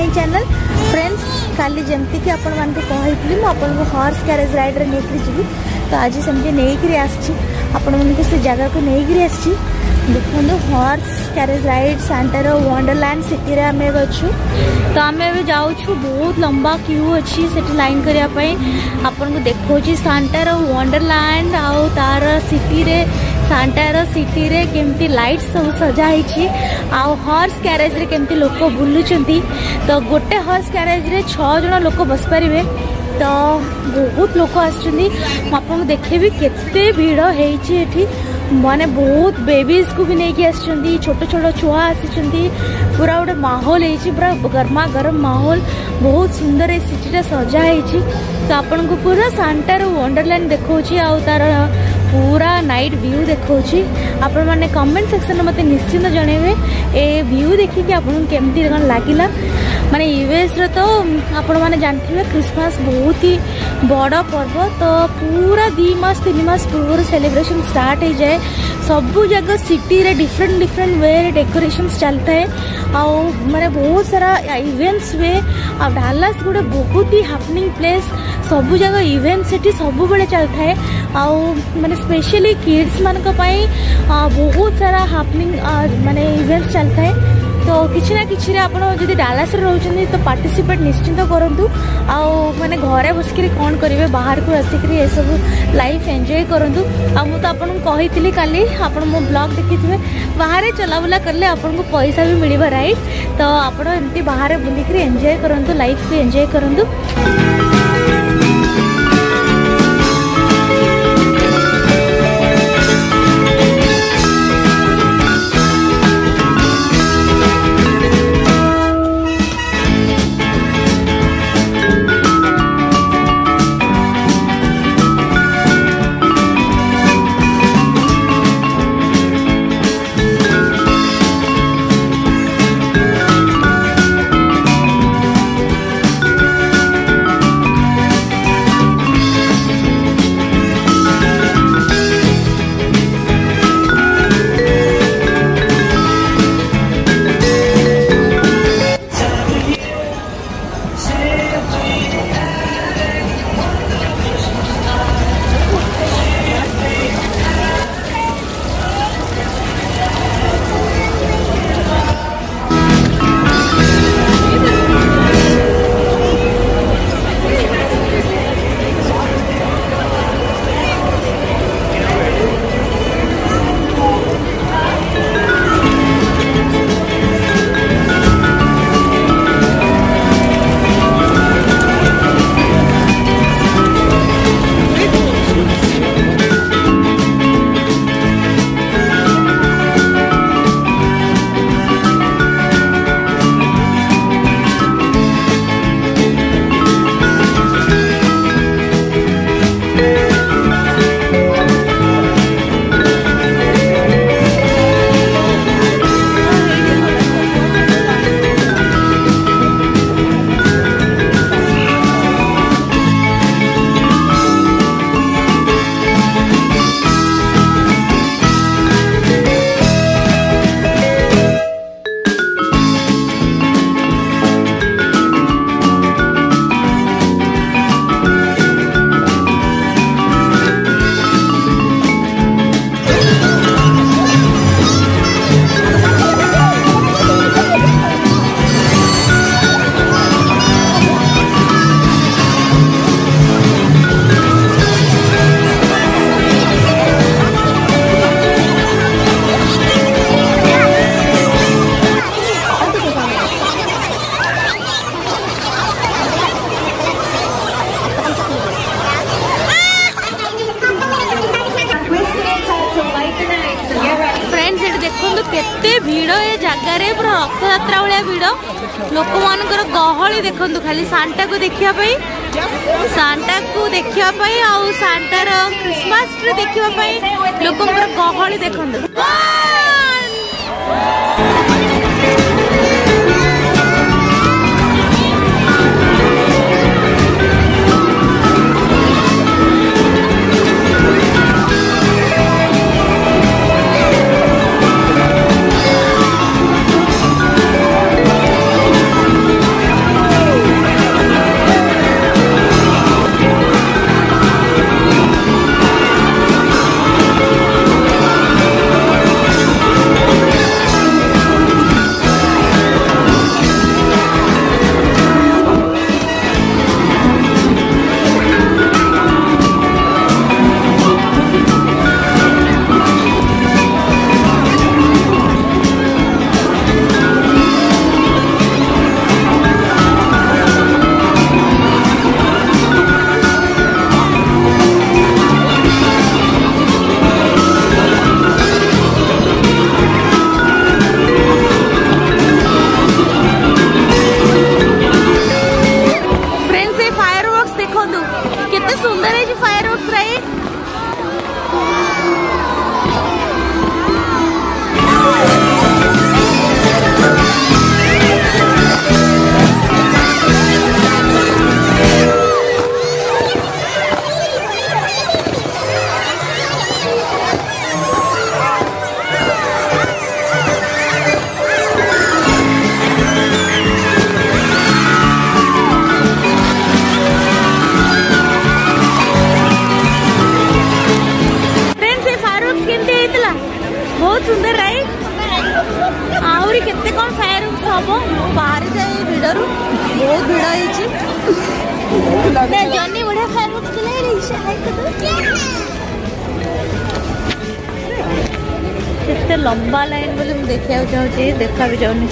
My channel friends. काली जमती कि आपण मान को कहितली म आपण को हॉर्स कैरेज राइड रे नेकरी जीवी तो आज सेमती नेकरी आछि आपण मन को से जगह को नेकरी आछि। देखो हॉर्स कैरेज राइड सांटार वंडरलैंड सिटी रे आमे गछु तो आमे अबे जाउ छु। बहुत लंबा क्यू अछि सेठी लाइन करिया पई आपण को देखो छी सांटार वंडरलैंड आउ तार सिटी रे सांटार सिटी रे केमती लाइट सब सजा हिची आउ हॉर्स कैरेज रे केमती लोक बुलुचंती। तो गोटे हॉर्स कैरेज रे 6 जण लोक बस परिबे तो बहुत लोक आछिनी आपन देखेबी केते भीड़ हेची एठी माने बहुत बेबीज को भी नहीं कि आछिनी छोट छोट छुआ आछिनी पूरा गोटे माहौल हेची पूरा गर्मा गर्म माहौल बहुत सुंदर ए सिटी सजा हेची। तो आपन को पूरा सांटार वंडरलैंड देखौची आउ तार पूरा नाइट व्यू देखौची। आपण माने कमेंट सेक्शन में मते निश्चित जनइबे ए व्यू देखि कि आपन केमती कन लागिला। माने यूएस रे तो आपण माने जानथिबे क्रिसमस बहुत ही बड़ पर्व तो पूरा 2 मास 3 मास पूर्व सेलिब्रेशन स्टार्ट हो जाए। सबू जगह सिटी रे डिफरेंट डिफरेंट वे रे डेकोरेशंस चलता है आउ माने बहुत सारा इवेंट्स वे आ डालास गोटे बहुत ही हैपनिंग प्लेस सबू जगह इवेंट सेठी सबू बड़े चलता है आउ माने स्पेशली किड्स मान को पाई बहुत सारा हैपनिंग माने इवेंट्स चलता है। तो किसी ना किसी आपण जदि डालास रे रहउछन्ती तो पार्टिसिपेट निश्चिंत करंतु आउ माने घरे बसकरी कोन करिवे बाहर को आसिकरी ए सब लाइफ एंजॉय करंतु। आ मु तो आपन कहितली काली आपन मो ब्लॉग देखिथिबे बाहर चला बुला करले आपन को पैसा भी मिलिबा राइट। तो आपन एंती बाहर बुलिकरी एंजॉय करंतु लाइफ भी एंजॉय करंतु। केते भीड़ ए जगार पूरा रथ यात्रा भाया भीड़ लोक मान गहली देखु खाली सांटा को देखा सांटा को देखापी आउ सांटार क्रिसमस ट्री देखापी लोक गहली देखु। लगेगा बहुत सुंदर राइड आहरी केते कौन फायर हम बाहर जाए भिड़ बहुत भिड़ होती जनी बढ़िया फायर केते लंबा लाइन बोले मुझे देखा चाहूँ देखा भी जाऊनी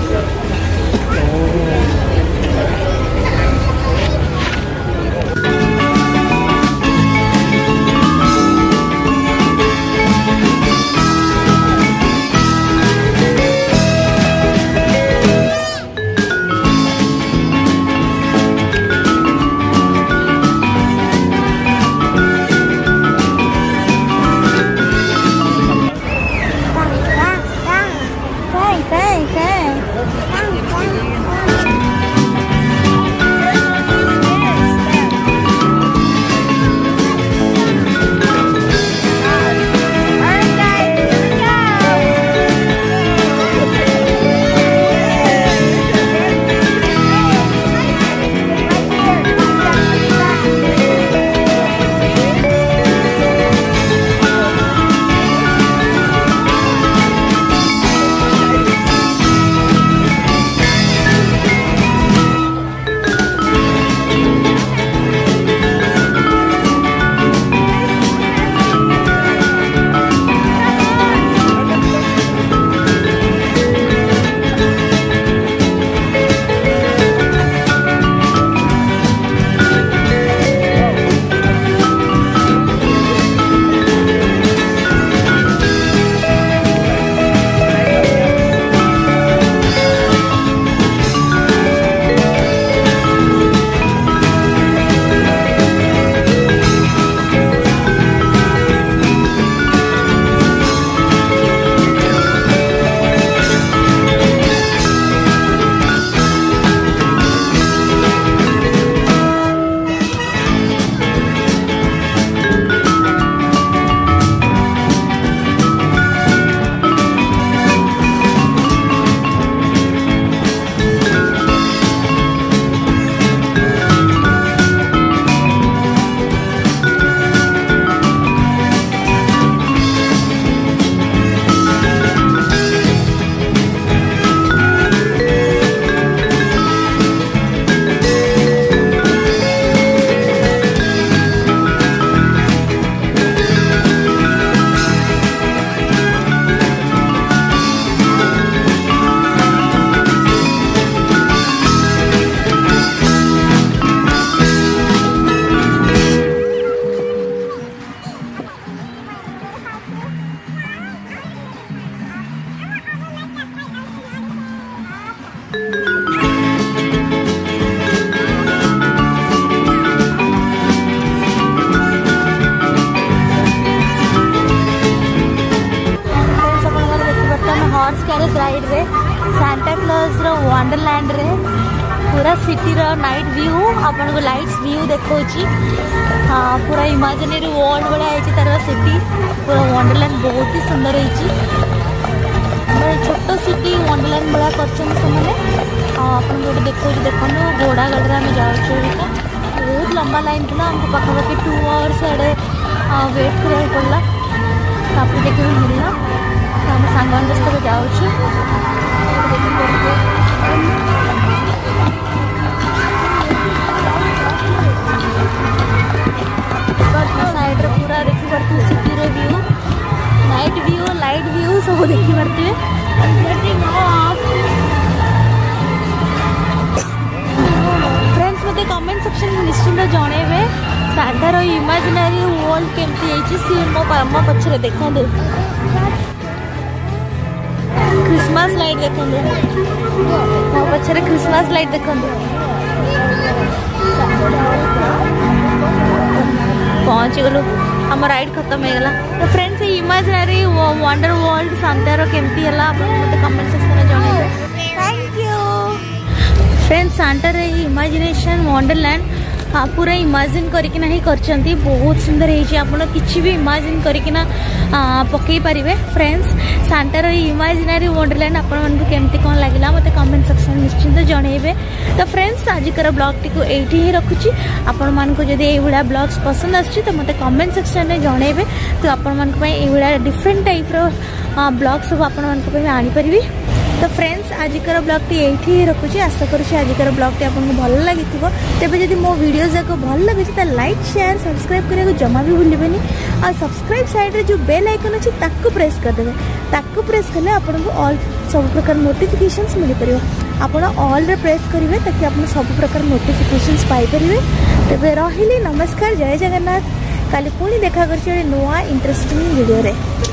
कैरेज राइड रे सांता क्लॉज रो वंडरलैंड रे पूरा सिटी रो नाइट व्यू आपन को लाइट्स व्यू देखौची। हाँ पूरा इमेजिनरी वर्ल्ड बड़ा है तार सिटी पूरा वंडरलैंड बहुत ही सुंदर है छोट सिटी वंडरलैंड बड़ा कर आपन गोटे देखो देखो घोड़ा गाड़ी आम जाऊँ बहुत लंबा लाइन था आमको पाखापाखि 2 आवर्स आड़े वेट करा पड़ा तापर देखिए मिलना आम सांग सब जाऊँ साइड पूरा देखी पार्थे city view night view light view सब देखी पार्थे। फ्रेंड्स मत कमेंट सेक्शन में निश्चिंत जनइबे सांतार इमेजिनरी वर्ल्ड केमती सी मो पछरे देखो क्रिसमस लाइट देखो मो पछरे क्रिसमस लाइट देखो पहुँच गलु आम राइड खत्म हो गला। तो फ्रेंड्स इमेजिनरी वंडर वर्ल्ड सांतार केमती है मत कमेंट सेक्शन में जनइबे। थैंक यू फ्रेंड्स सांतार इमेजिनेशन वंडरलैंड हाँ पूरा इमाजिन करकिना ही करछंती बहुत सुंदर है आपण किछि भी इमाजिन करकिना पकई पारिबे फ्रेंड्स सांतार इमेजिनरी वंडरलैंड आपण मानकु केमती कोन लागिला मते कमेंट सेक्शन निश्चिंत जणेबे। तो फ्रेंड्स आजिकर ब्लॉग टी को एठी ही रखुची आपण मानकु जदी एई हुला ब्लॉग्स पसंद आछि तो मते कमेंट सेक्शन में जणेबे तो आपण मानकु पई एई हुला डिफरेंट टाइप रो ब्लॉग सब आपण मानकु पई आनी परिबी। तो फ्रेंड्स आजिकर ब्लॉग टी एठी ही रखुची आशा करूची आजिकर ब्लॉग टी आपको भल लगी तेबे जदि मो वीडियोस जाको भल लगे तो लाइक शेयर सब्सक्राइब करने को जमा भी भूलिबेनी आ सब्सक्राइब साइड रे जो बेल आइकन अछि ताको प्रेस कर देबे ताको प्रेस करले आपनको ऑल सब प्रकार नोटिफिकेशंस मिल परिबो आपण ऑल रे प्रेस करिवे ताकि आपण सब प्रकार नोटिफिकेशंस पाई परिबे। तेबे रहिली नमस्कार जय जगन्नाथ काली पुणी देखा करछि नुआ इंटरेस्टिंग वीडियो रे।